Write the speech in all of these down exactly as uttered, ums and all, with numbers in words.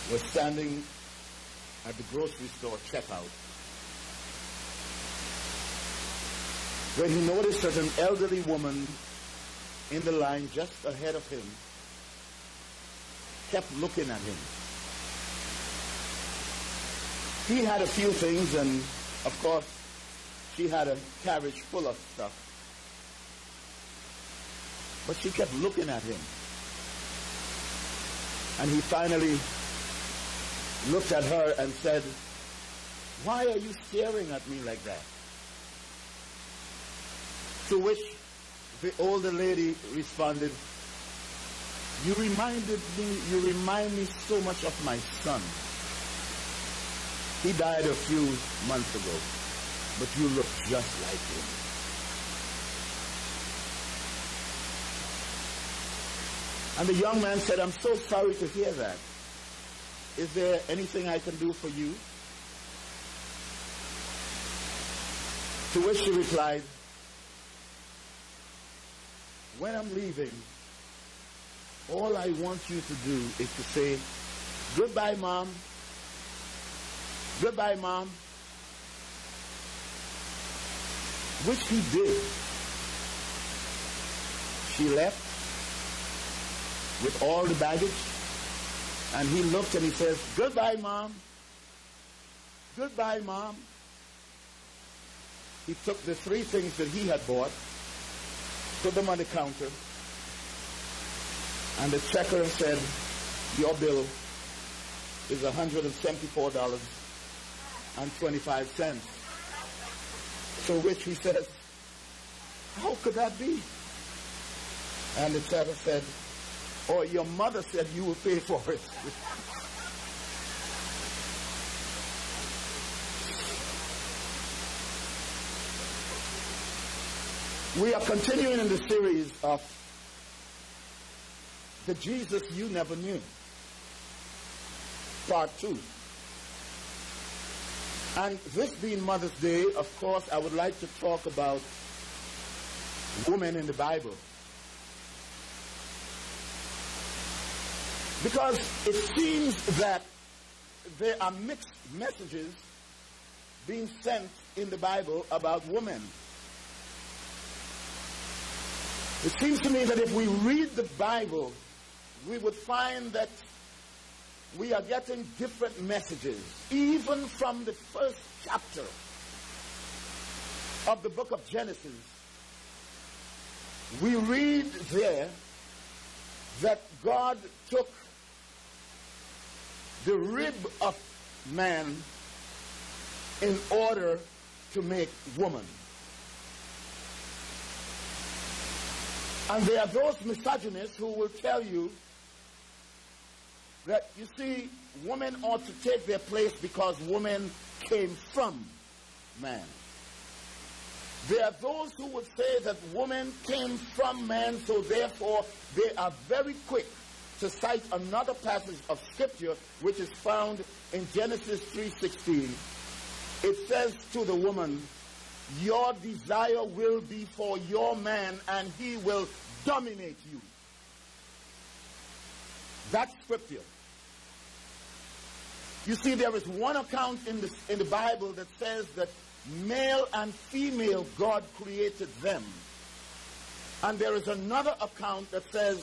was standing at the grocery store checkout when he noticed that an elderly woman in the line just ahead of him kept looking at him. He had a few things, and of course she had a carriage full of stuff, but she kept looking at him. And he finally looked at her and said, "Why are you staring at me like that?" To which the older lady responded, "You reminded me, you remind me so much of my son. He died a few months ago, but you look just like him." And the young man said, "I'm so sorry to hear that. Is there anything I can do for you?" To which she replied, "When I'm leaving, all I want you to do is to say, 'Goodbye, Mom. Goodbye, Mom.'" Which he did. She left with all the baggage, and he looked and he says, "Goodbye, Mom. Goodbye, Mom." He took the three things that he had bought, put them on the counter, and the checker said, "Your bill is one hundred seventy-four dollars and twenty-five cents. To which he says, "How could that be?" And the checker said, "Oh, your mother said you will pay for it." We are continuing in the series of The Jesus You Never Knew, part two. And this being Mother's Day, of course, I would like to talk about women in the Bible. Because it seems that there are mixed messages being sent in the Bible about women. It seems to me that if we read the Bible, we would find that we are getting different messages, even from the first chapter of the book of Genesis. We read there that God took the rib of man in order to make woman. And there are those misogynists who will tell you that, you see, women ought to take their place because women came from man. There are those who would say that women came from man, so therefore they are very quick to cite another passage of Scripture which is found in Genesis three sixteen. It says to the woman, "Your desire will be for your man, and he will dominate you." That's Scripture. You see, there is one account in the, in the Bible that says that male and female God created them. And there is another account that says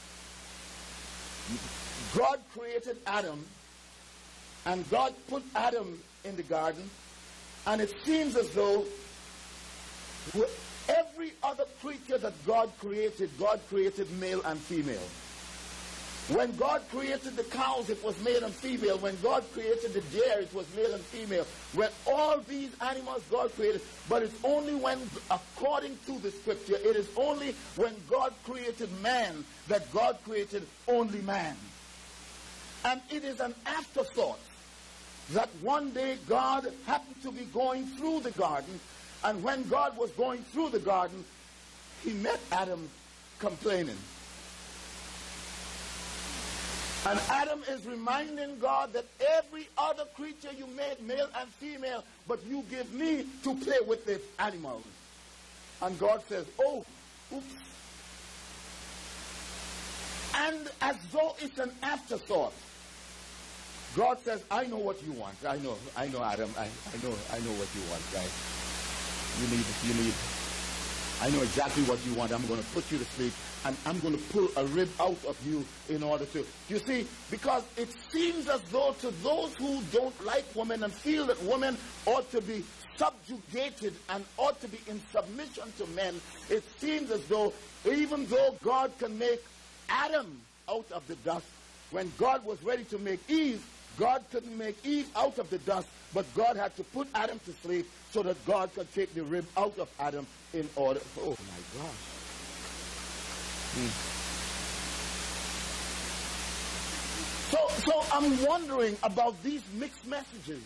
God created Adam, and God put Adam in the garden, and it seems as though every other creature that God created, God created male and female. When God created the cows, it was male and female. When God created the deer, it was male and female. When all these animals God created, but it's only when, according to the Scripture, it is only when God created man that God created only man. And it is an afterthought that one day God happened to be going through the garden, and when God was going through the garden, he met Adam complaining. And Adam is reminding God that every other creature you made, male and female, but you give me to play with the animals. And God says, "Oh, oops." And as though it's an afterthought, God says, I know what you want. I know, I know, Adam. I, I know, I know what you want, right? You need, you need, I know exactly what you want. I'm going to put you to sleep, and I'm going to pull a rib out of you in order to, you see, because it seems as though to those who don't like women and feel that women ought to be subjugated and ought to be in submission to men, it seems as though even though God can make Adam out of the dust, when God was ready to make Eve, God couldn't make Eve out of the dust, but God had to put Adam to sleep so that God could take the rib out of Adam in order. Oh my gosh. Hmm. So, so I'm wondering about these mixed messages.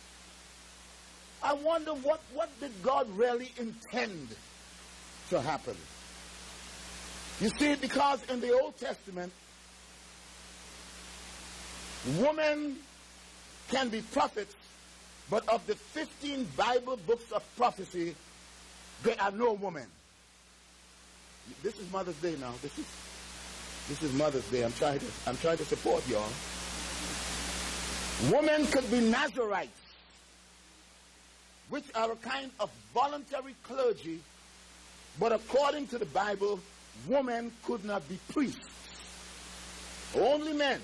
I wonder what, what did God really intend to happen? You see, because in the Old Testament, women can be prophets, but of the fifteen Bible books of prophecy, there are no women. This is Mother's Day now. This is this is Mother's Day. I'm trying to I'm trying to support y'all. Women could be Nazarites, which are a kind of voluntary clergy, but according to the Bible, women could not be priests. Only men.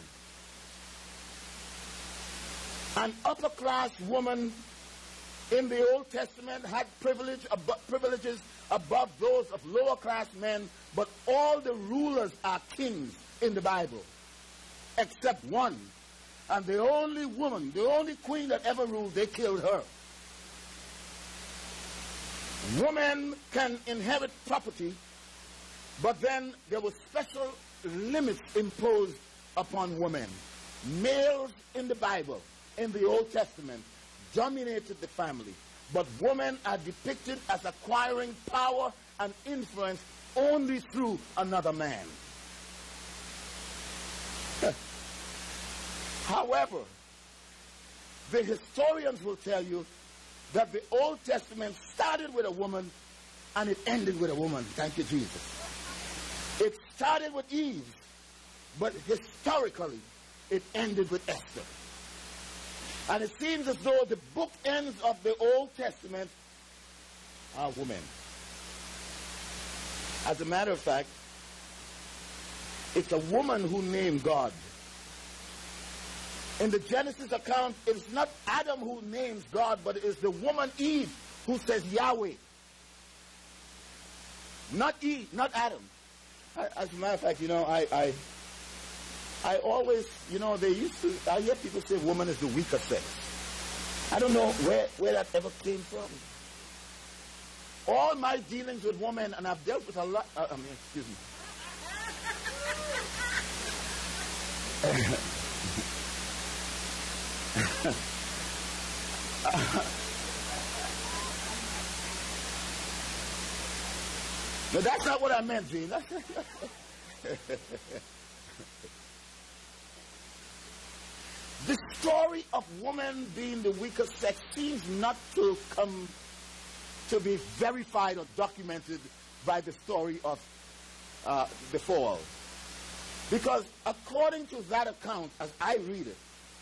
An upper-class woman in the Old Testament had privilege abo- privileges above those of lower-class men, but all the rulers are kings in the Bible, except one. And the only woman, the only queen that ever ruled, they killed her. Women can inherit property, but then there were special limits imposed upon women. Males in the Bible, in the Old Testament, dominated the family, but women are depicted as acquiring power and influence only through another man. However, the historians will tell you that the Old Testament started with a woman and it ended with a woman. Thank you, Jesus. It started with Eve, but historically it ended with Esther. And it seems as though the bookends of the Old Testament are women. As a matter of fact, it's a woman who named God. In the Genesis account, it's not Adam who names God, but it is the woman Eve who says Yahweh. Not Eve, not Adam. As a matter of fact, you know, I, I, I always, you know, they used to, I hear people say woman is the weaker sex. I don't know where, where that ever came from. All my dealings with women, and I've dealt with a lot, uh, I mean, excuse me. No, that's not what I meant, Gene. The story of woman being the weaker sex seems not to come to be verified or documented by the story of uh, the fall. Because according to that account, as I read it,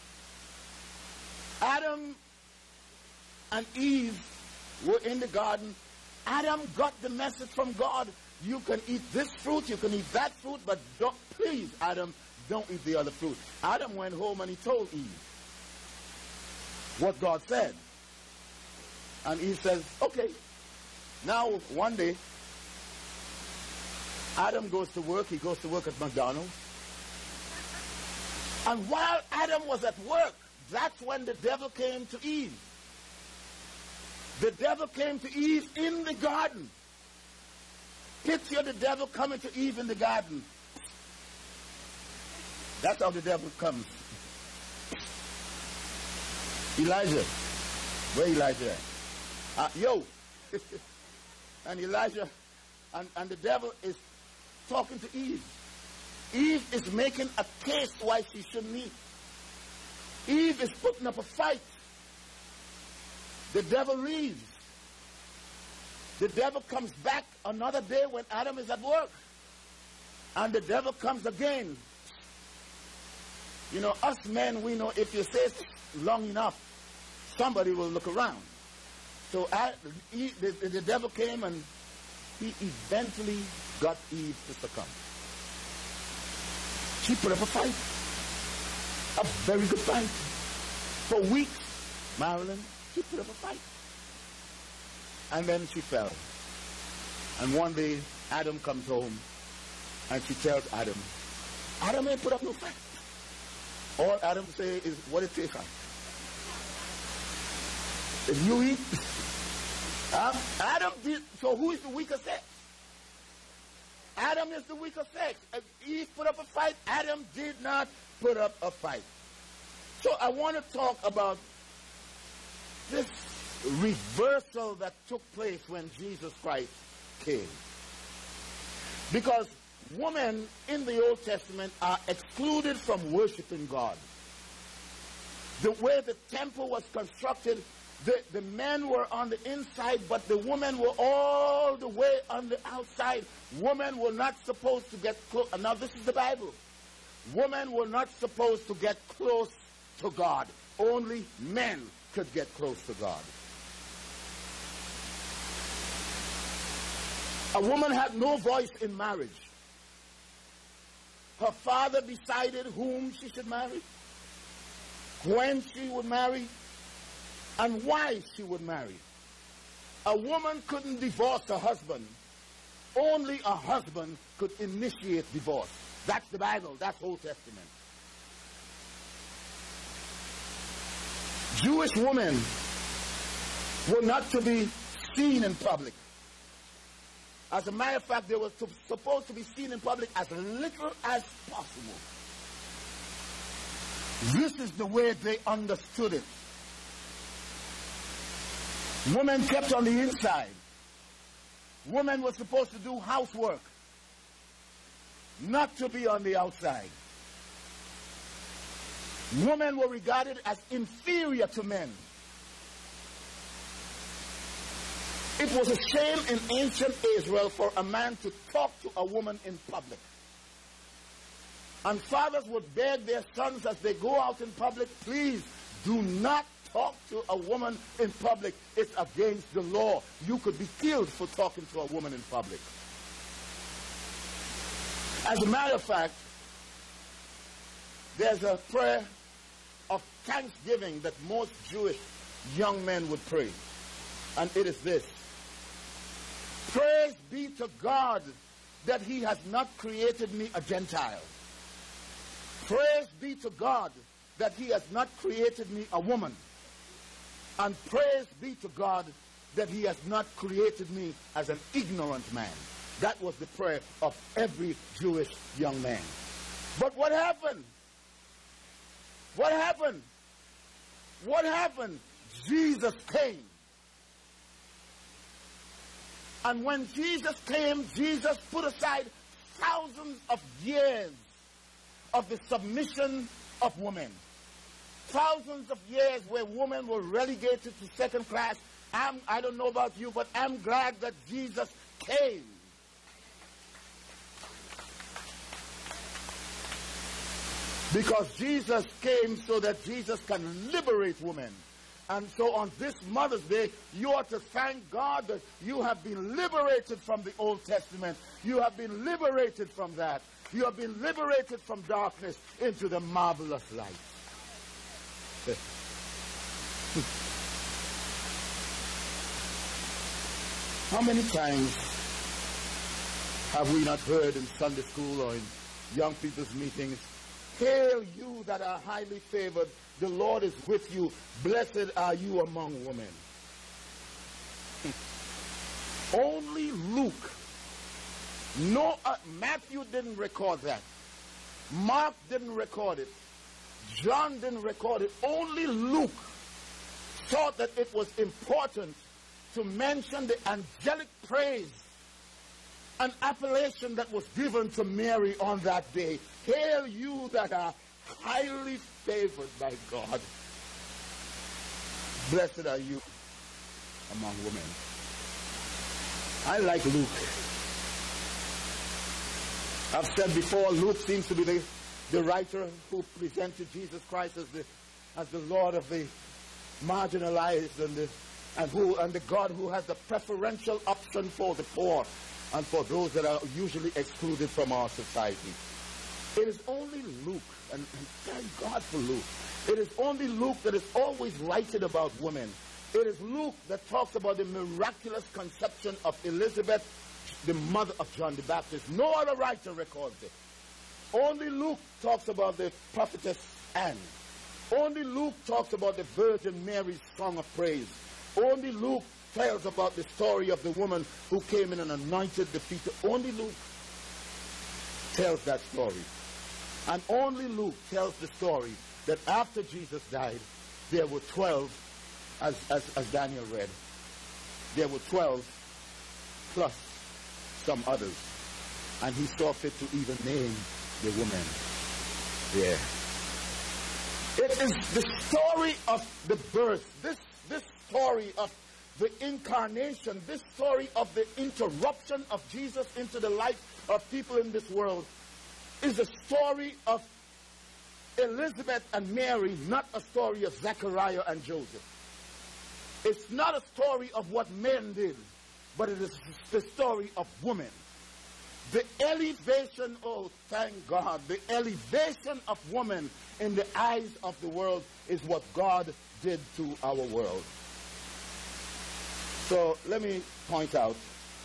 Adam and Eve were in the garden. Adam got the message from God. You can eat this fruit, you can eat that fruit, but don't, please, Adam, don't eat the other fruit. Adam went home and he told Eve what God said. And Eve says, okay. Now, one day, Adam goes to work. He goes to work at McDonald's. And while Adam was at work, that's when the devil came to Eve. The devil came to Eve in the garden. Picture the devil coming to Eve in the garden. That's how the devil comes. Elijah. Where Elijah at? Uh, yo. And Elijah, and, and the devil is talking to Eve. Eve is making a case why she shouldn't eat. Eve is putting up a fight. The devil leaves. The devil comes back another day when Adam is at work. And the devil comes again. You know, us men, we know if you say long enough, somebody will look around. So I, he, the, the devil came and he eventually got Eve to succumb. She put up a fight. A very good fight. For weeks, Marilyn, she put up a fight. And then she fell. And one day, Adam comes home and she tells Adam, Adam ain't put up no fight. All Adam say is, what it tastes like. If you eat, uh, Adam did, so who is the weaker sex? Adam is the weaker sex. If Eve put up a fight, Adam did not put up a fight. So I want to talk about this reversal that took place when Jesus Christ came. Because women in the Old Testament are excluded from worshiping God. The way the temple was constructed, the, the men were on the inside, but the women were all the way on the outside. Women were not supposed to get close. Now this is the Bible. Women were not supposed to get close to God. Only men could get close to God. A woman had no voice in marriage. Her father decided whom she should marry, when she would marry, and why she would marry. A woman couldn't divorce her husband. Only a husband could initiate divorce. That's the Bible. That's Old Testament. Jewish women were not to be seen in public. As a matter of fact, they were to, supposed to be seen in public as little as possible. This is the way they understood it. Women kept on the inside. Women were supposed to do housework, not to be on the outside. Women were regarded as inferior to men. It was a shame in ancient Israel for a man to talk to a woman in public. And fathers would beg their sons as they go out in public, please do not talk to a woman in public. It's against the law. You could be killed for talking to a woman in public. As a matter of fact, there's a prayer of thanksgiving that most Jewish young men would pray. And it is this: praise be to God that he has not created me a Gentile. Praise be to God that he has not created me a woman. And praise be to God that he has not created me as an ignorant man. That was the prayer of every Jewish young man. But what happened? What happened? What happened? Jesus came. And when Jesus came, Jesus put aside thousands of years of the submission of women. Thousands of years where women were relegated to second class. I'm, I don't know about you, but I'm glad that Jesus came. Because Jesus came so that Jesus can liberate women. And so on this Mother's Day, you ought to thank God that you have been liberated from the Old Testament. You have been liberated from that. You have been liberated from darkness into the marvelous light. How many times have we not heard in Sunday school or in young people's meetings, hail you that are highly favored, the Lord is with you, blessed are you among women. Only Luke, no, uh, Matthew didn't record that. Mark didn't record it. John didn't record it. Only Luke thought that it was important to mention the angelic praise and appellation that was given to Mary on that day. Hail you that are highly favored by God. Blessed are you among women. I like Luke. I've said before, Luke seems to be the the writer who presented Jesus Christ as the, as the Lord of the marginalized and the, and, who, and the God who has the preferential option for the poor and for those that are usually excluded from our society. It is only Luke, and, and thank God for Luke, it is only Luke that is always writing about women. It is Luke that talks about the miraculous conception of Elizabeth, the mother of John the Baptist. No other writer records it. Only Luke talks about the prophetess Anne. Only Luke talks about the Virgin Mary's song of praise. Only Luke tells about the story of the woman who came in and anointed the feet. Only Luke tells that story. And only Luke tells the story that after Jesus died, there were twelve, as, as, as Daniel read, there were twelve plus some others. And he saw fit to even name the woman there. It is the story of the birth, this, this story of the incarnation, this story of the interruption of Jesus into the life of people in this world is a story of Elizabeth and Mary, not a story of Zechariah and Joseph. It's not a story of what men did, but it is the story of women. The elevation, oh thank God, the elevation of woman in the eyes of the world is what God did to our world. So let me point out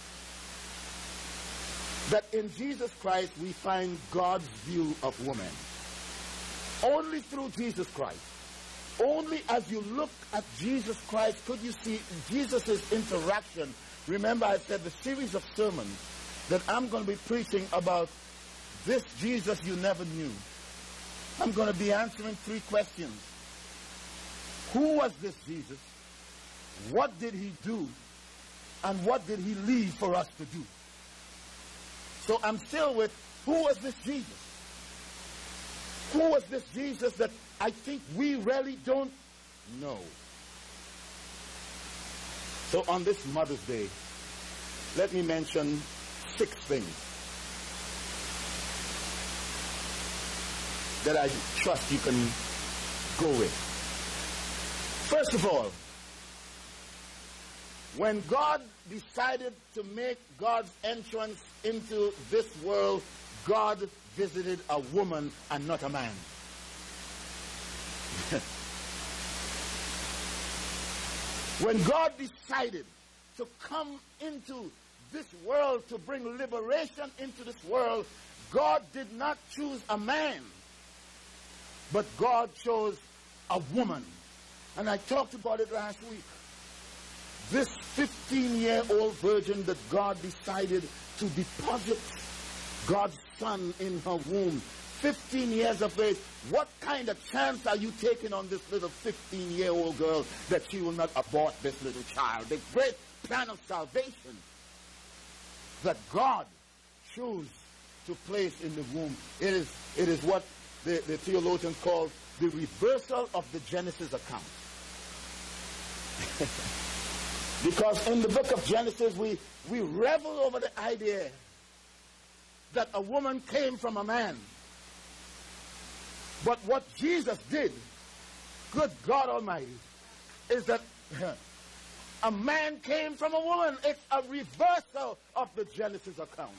that in Jesus Christ we find God's view of woman. Only through Jesus Christ. Only as you look at Jesus Christ could you see Jesus' interaction. Remember I said the series of sermons that I'm going to be preaching about this Jesus you never knew. I'm going to be answering three questions. Who was this Jesus? What did he do? And what did he leave for us to do? So I'm still with, who was this Jesus? Who was this Jesus that I think we really don't know? So on this Mother's Day, let me mention six things that I trust you can go with. First of all, when God decided to make God's entrance into this world, God visited a woman and not a man. When God decided to come into this world, to bring liberation into this world, God did not choose a man, but God chose a woman. And I talked about it last week. This fifteen-year-old virgin that God decided to deposit God's son in her womb, fifteen years of age, what kind of chance are you taking on this little fifteen-year-old girl that she will not abort this little child? The great plan of salvation that God chose to place in the womb. It is, it is what the, the theologians call the reversal of the Genesis account. Because in the book of Genesis, we, we revel over the idea that a woman came from a man. But what Jesus did, good God Almighty, is that a man came from a woman. It's a reversal of the Genesis account.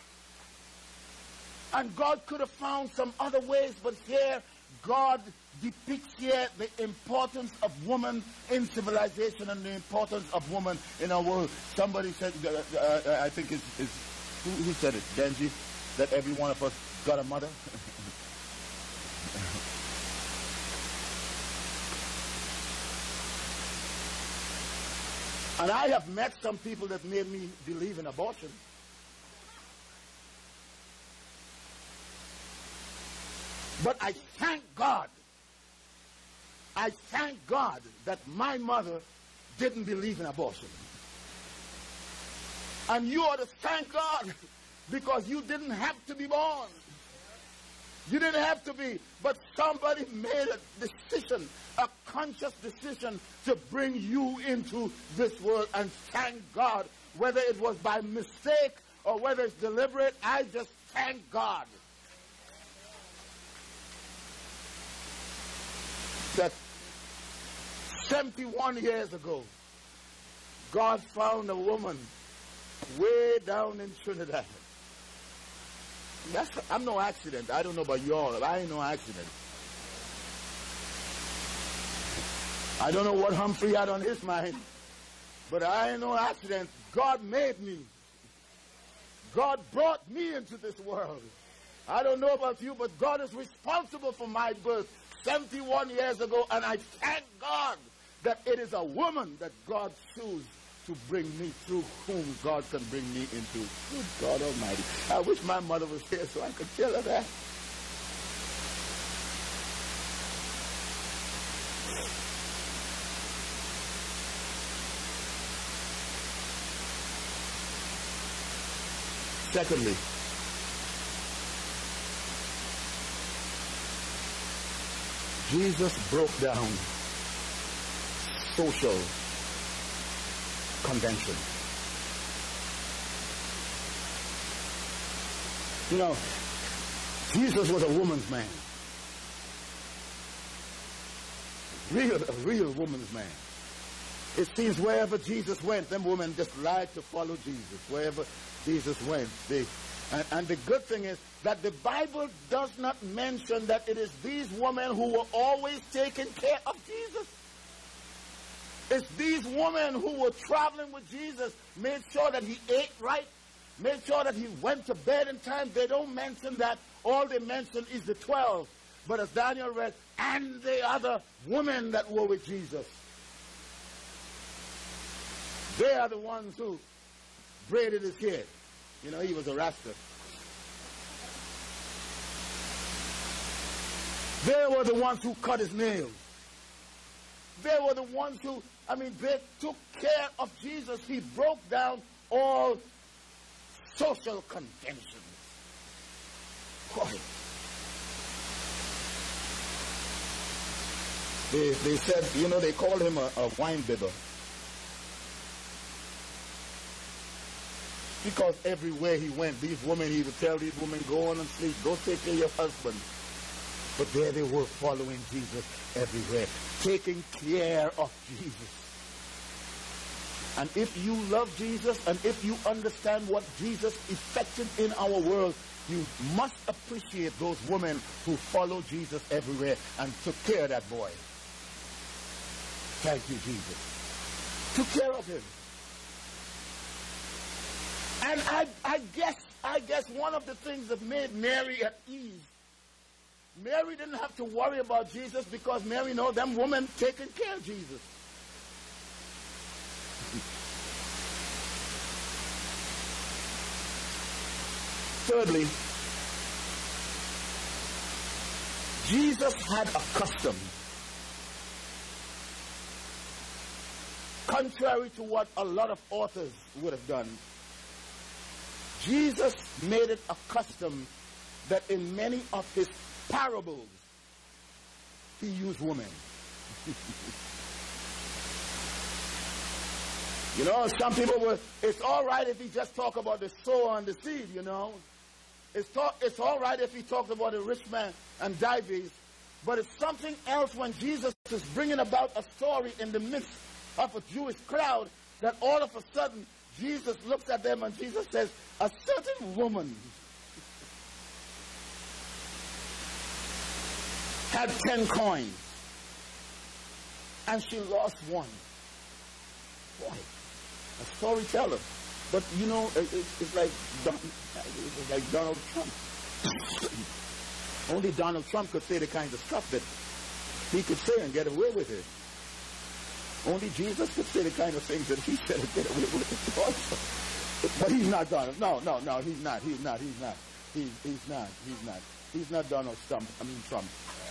And God could have found some other ways, but here God depicts here the importance of woman in civilization and the importance of woman in our world. Somebody said, uh, uh, I think it's, it's who, who said it? Benji, that every one of us got a mother. And I have met some people that made me believe in abortion. But I thank God. I thank God that my mother didn't believe in abortion. And you ought to thank God because you didn't have to be born. You didn't have to be, but somebody made a decision, a conscious decision to bring you into this world, and thank God. Whether it was by mistake or whether it's deliberate, I just thank God. that seventy-one years ago, God found a woman way down in Trinidad. That's, I'm no accident. I don't know about y'all. I ain't no accident. I don't know what Humphrey had on his mind, but I ain't no accident. God made me. God brought me into this world. I don't know about you, but God is responsible for my birth seventy-one years ago, and I thank God that it is a woman that God chose to bring me, through whom God can bring me into. Good God Almighty. I wish my mother was here so I could tell her that. Secondly, Jesus broke down social convention. You know, Jesus was a woman's man. Real, a real woman's man. It seems wherever Jesus went, them women just lied to follow Jesus. Wherever Jesus went, they, and, and the good thing is that the Bible does not mention that it is these women who were always taking care of Jesus. It's these women who were traveling with Jesus, made sure that he ate right, made sure that he went to bed in time. They don't mention that. All they mention is the twelve. But as Daniel read, and the other women that were with Jesus. They are the ones who braided his hair. You know, he was a Rasta. They were the ones who cut his nails. They were the ones who, I mean, they took care of Jesus. He broke down all social conventions. Boy. They, they said, you know, they called him a, a wine bibber. Because everywhere he went, these women, he would tell these women, go on and sleep, go take care of your husband. But there they were following Jesus everywhere, taking care of Jesus. And if you love Jesus and if you understand what Jesus effected in our world, you must appreciate those women who followed Jesus everywhere and took care of that boy. Thank you, Jesus. Took care of him. And I, I guess, I guess one of the things that made Mary at ease, Mary didn't have to worry about Jesus because Mary know them women taking care of Jesus. Thirdly, Jesus had a custom. Contrary to what a lot of authors would have done, Jesus made it a custom that in many of his parables, he used women. You know, some people will, it's all right if he just talk about the sower and the seed, you know. It's, talk, it's all right if he talked about the rich man and Dives, but it's something else when Jesus is bringing about a story in the midst of a Jewish crowd that all of a sudden Jesus looks at them and Jesus says, a certain woman had ten coins and she lost one. Boy, a storyteller. But you know, it, it, it's like it's like Donald Trump. Only Donald Trump could say the kind of stuff that he could say and get away with it. Only Jesus could say the kind of things that he said and get away with it also. But he's not Donald. No, no, no, he's not. He's not. He's not. He's, he's not. He's not. He's not Donald Trump. I mean Trump.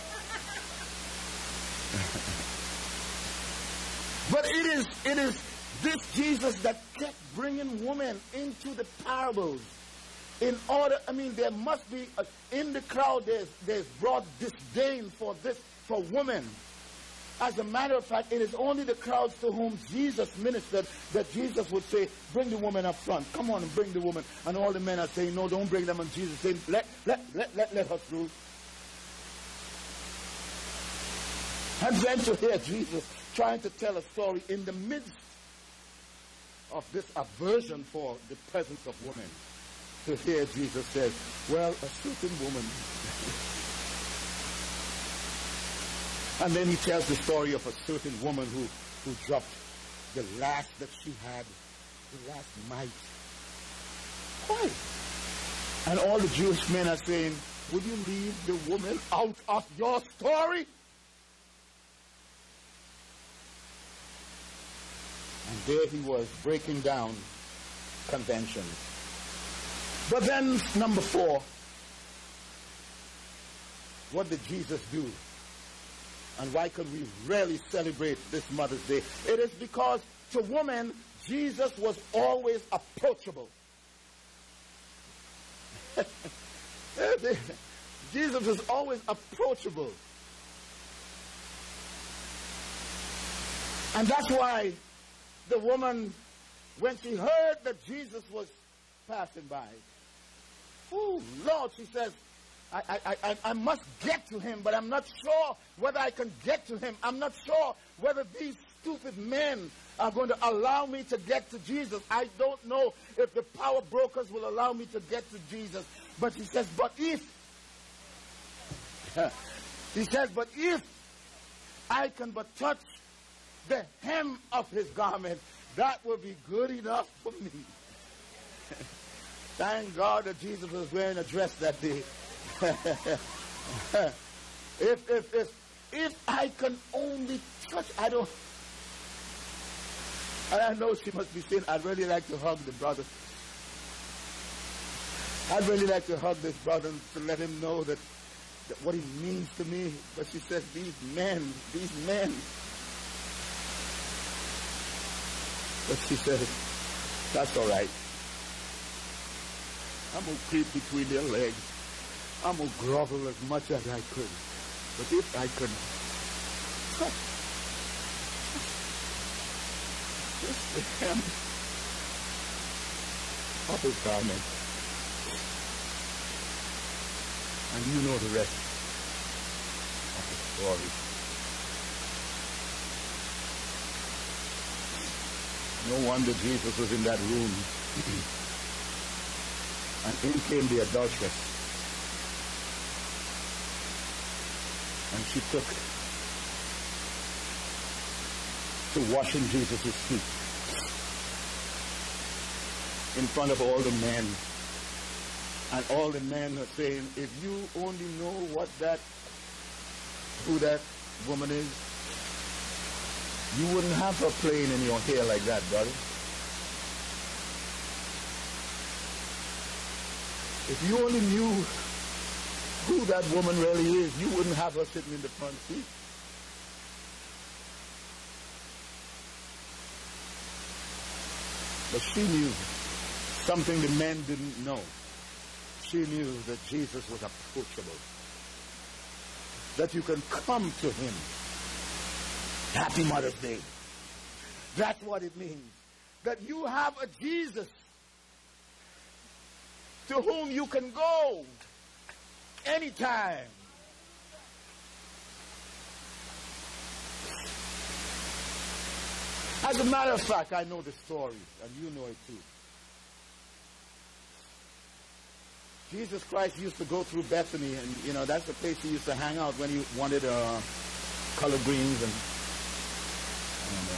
But it is, it is this Jesus that kept bringing women into the parables. In order, I mean, there must be, a, in the crowd, there's, there's broad disdain for this, for women. As a matter of fact, it is only the crowds to whom Jesus ministered that Jesus would say, bring the woman up front. Come on and bring the woman. And all the men are saying, no, don't bring them. And Jesus saying, let, let, let, let, let her through. And then to hear Jesus trying to tell a story in the midst of this aversion for the presence of women, to hear Jesus say, well, a certain woman. And then he tells the story of a certain woman who, who dropped the last that she had, the last mite. Why? And all the Jewish men are saying, would you leave the woman out of your story? And there he was, breaking down conventions. But then, number four, what did Jesus do? And why can we really celebrate this Mother's Day? It is because to women, Jesus was always approachable. Jesus was always approachable. And that's why the woman, when she heard that Jesus was passing by, oh, Lord, she says, I, I, I, I must get to him, but I'm not sure whether I can get to him. I'm not sure whether these stupid men are going to allow me to get to Jesus. I don't know if the power brokers will allow me to get to Jesus. But he says, but if, he says, but if I can but touch the hem of his garment, that will be good enough for me. Thank God that Jesus was wearing a dress that day. if, if, if, if I can only touch, I don't, and I know she must be saying, I'd really like to hug the brother. I'd really like to hug this brother to let him know that, that what he means to me. But she says, these men, these men. But she said, that's all right. I'm going to creep between their legs. I'm going to grovel as much as I could. But if I could touch just the hem of his garment, and you know the rest of the story. No wonder Jesus was in that room. And in came the adulteress. And she took to washing Jesus' feet in front of all the men. And all the men are saying, if you only know what that, who that woman is, you wouldn't have her playing in your hair like that, brother. If you only knew who that woman really is, you wouldn't have her sitting in the front seat. But she knew something the men didn't know. She knew that Jesus was approachable. That you can come to him. Happy Mother's Day. That's what it means. That you have a Jesus to whom you can go anytime. As a matter of fact, I know the story, and you know it too. Jesus Christ used to go through Bethany, and you know that's the place he used to hang out when he wanted uh, collard greens and. and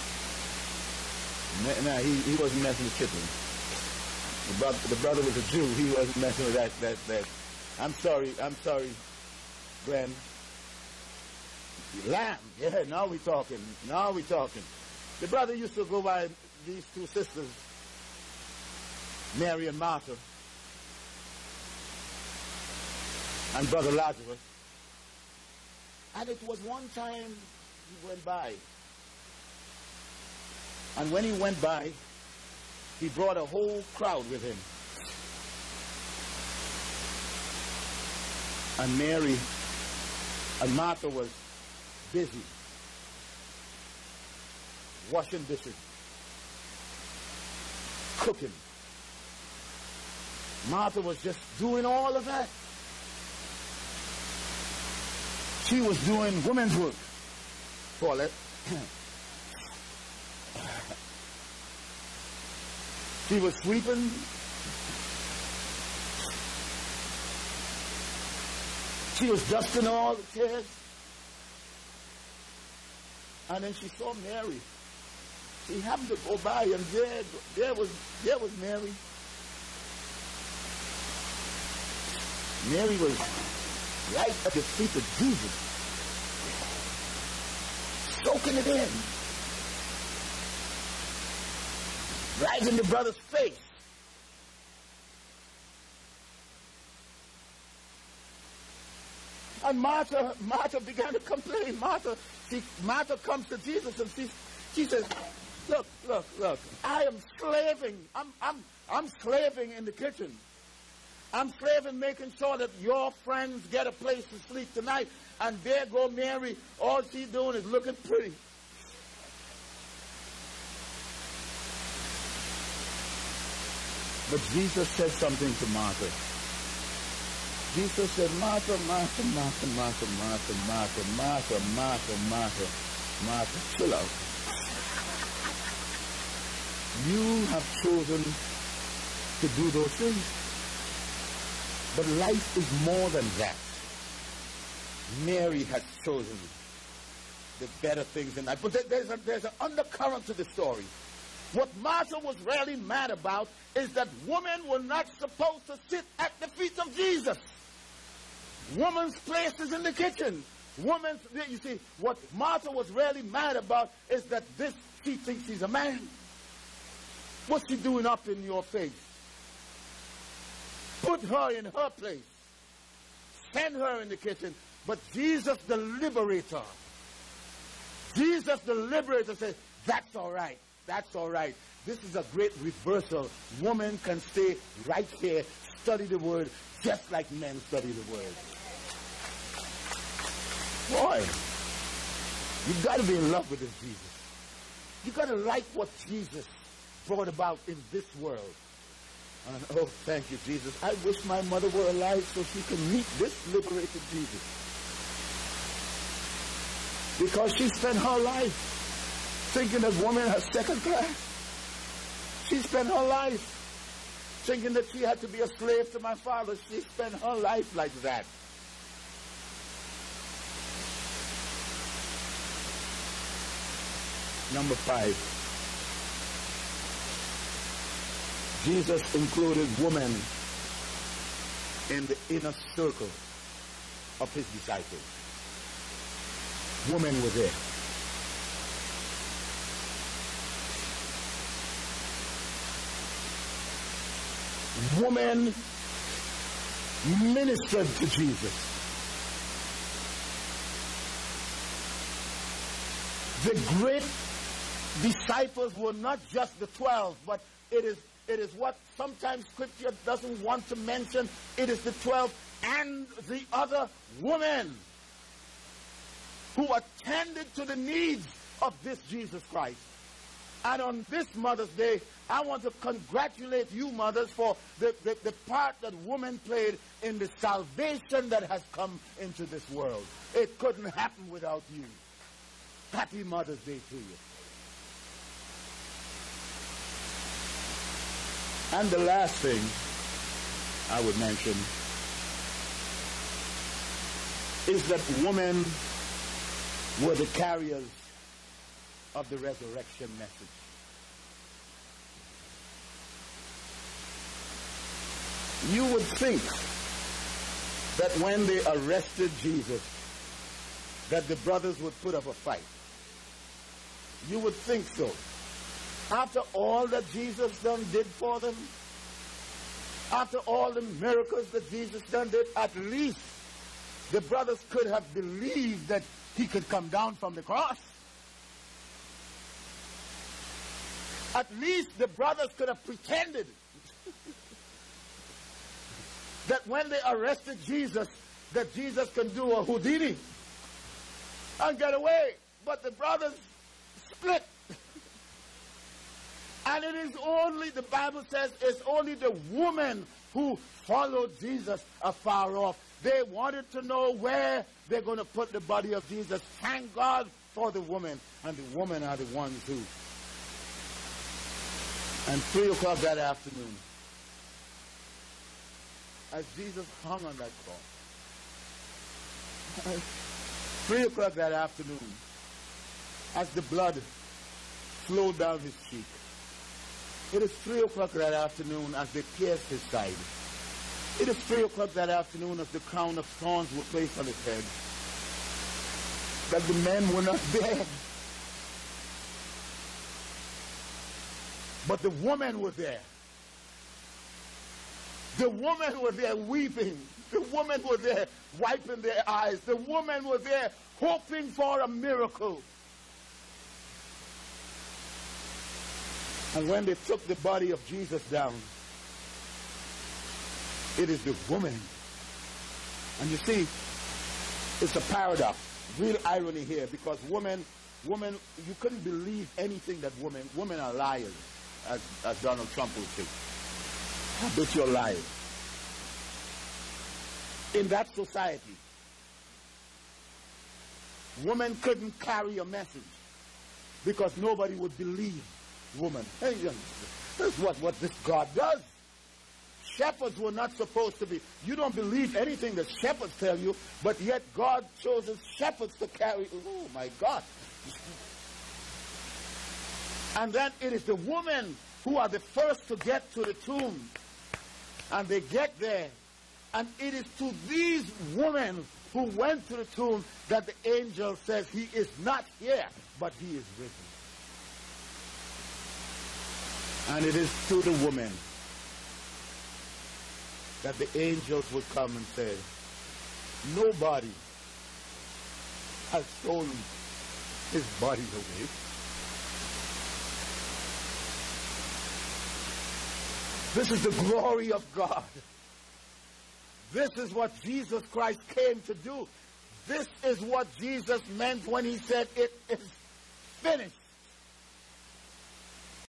uh, no, he, he wasn't messing with chicken. The brother, the brother was a Jew. He wasn't messing with that. That, that. I'm sorry. I'm sorry, Glenn. Lamb. Yeah. Now we're talking. Now we're talking. The brother used to go by these two sisters, Mary and Martha, and Brother Lazarus. And it was one time he went by. And when he went by, he brought a whole crowd with him. And Mary and Martha was busy washing dishes, cooking. Martha was just doing all of that. She was doing women's work. toilet. She was sweeping. She was dusting all the chairs. And then she saw Mary. She happened to go by, and there, there was, there was Mary. Mary was right at the feet of Jesus, soaking it in, right in the brother's face. And Martha, Martha began to complain. Martha, she, Martha comes to Jesus and she, she says, look, look, look, I am slaving. I'm, I'm, I'm slaving in the kitchen. I'm slaving making sure that your friends get a place to sleep tonight. And there go Mary. All she's doing is looking pretty. But Jesus said something to Martha. Jesus said, Martha, Martha, Martha, Martha, Martha, Martha, Martha, Martha, Martha, Martha, chill out. You have chosen to do those things. But life is more than that. Mary has chosen the better things than that. But there's, a, there's an undercurrent to the story. What Martha was really mad about is that women were not supposed to sit at the feet of Jesus. Woman's place is in the kitchen. Woman's, you see, what Martha was really mad about is that this, she thinks he's a man. What's she doing up in your face? Put her in her place. Send her in the kitchen. But Jesus, the liberator, Jesus, the liberator, says, that's all right. That's all right. This is a great reversal. Woman can stay right here, study the word, just like men study the word. Boy, you've got to be in love with this Jesus. You've got to like what Jesus brought about in this world. And, oh, thank you, Jesus. I wish my mother were alive so she could meet this liberated Jesus. Because she spent her life thinking that women are second class. She spent her life thinking that she had to be a slave to my father. She spent her life like that. Number five. Jesus included women in the inner circle of his disciples. Women were there. Women ministered to Jesus. The great disciples were not just the twelve, but it is it is what sometimes Scripture doesn't want to mention. It is the twelve and the other women who attended to the needs of this Jesus Christ. And on this Mother's Day, I want to congratulate you mothers for the, the, the part that women played in the salvation that has come into this world. It couldn't happen without you. Happy Mother's Day to you. And the last thing I would mention is that women were the carriers of the resurrection message. You would think that when they arrested Jesus, that the brothers would put up a fight. You would think so. After all that Jesus done did for them, after all the miracles that Jesus done did, at least the brothers could have believed that he could come down from the cross. At least the brothers could have pretended that when they arrested Jesus, that Jesus can do a Houdini and get away. But the brothers split. And it is only, the Bible says, it's only the woman who followed Jesus afar off. They wanted to know where they're going to put the body of Jesus. Thank God for the woman. And the women are the ones who. And three o'clock that afternoon, as Jesus hung on that cross, three o'clock that afternoon, as the blood flowed down his cheek, it is three o'clock that afternoon as they pierced his side. It is three o'clock that afternoon as the crown of thorns were placed on his head, that the men were not there. But the woman was there. The woman was there weeping. The woman was there wiping their eyes. The woman was there hoping for a miracle. And when they took the body of Jesus down, it is the woman. And you see, it's a paradox, real irony here, because women, women, you couldn't believe anything that women, women are liars, as, as Donald Trump would say. But you're lying. In that society, women couldn't carry a message because nobody would believe woman. Hey, that's what, what this God does. Shepherds were not supposed to be. You don't believe anything that shepherds tell you, but yet God chooses shepherds to carry. Oh, my God. And then it is the women who are the first to get to the tomb. And they get there. And it is to these women who went to the tomb that the angel says he is not here, but he is risen. And it is to the women that the angels would come and say, nobody has stolen his body away. This is the glory of God. This is what Jesus Christ came to do. This is what Jesus meant when he said, it is finished.